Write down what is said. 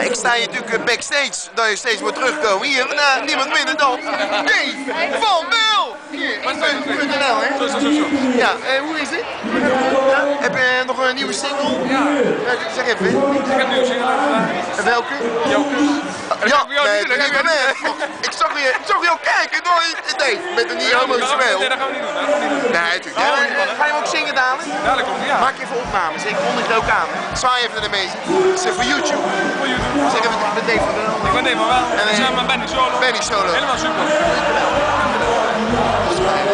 ik sta hier natuurlijk backstage, dat je steeds moet terugkomen. Hier, niemand minder dan Dave van Wel! Hier, .nl, hè? Zo. Ja, hoe is het? Heb je nog een nieuwe single? Ja. Zeg even. Ik heb een nieuwe single gedaan. En welke? Ja, ik zag je al kijken, Dave, met een niet homoseksueel. Nee, dat gaan we niet doen. Nee, natuurlijk. Ga je hem ook zingen dadelijk? Dadelijk komt ja. Maak even opnames, ik kondig het ook aan. Zwaai even naar de mensen. Zeg voor YouTube. Voor YouTube. Zeg even met Dave van Wel. Ik ben Dave van Wel. En samen met Benny Solo. Benny Solo. Helemaal super.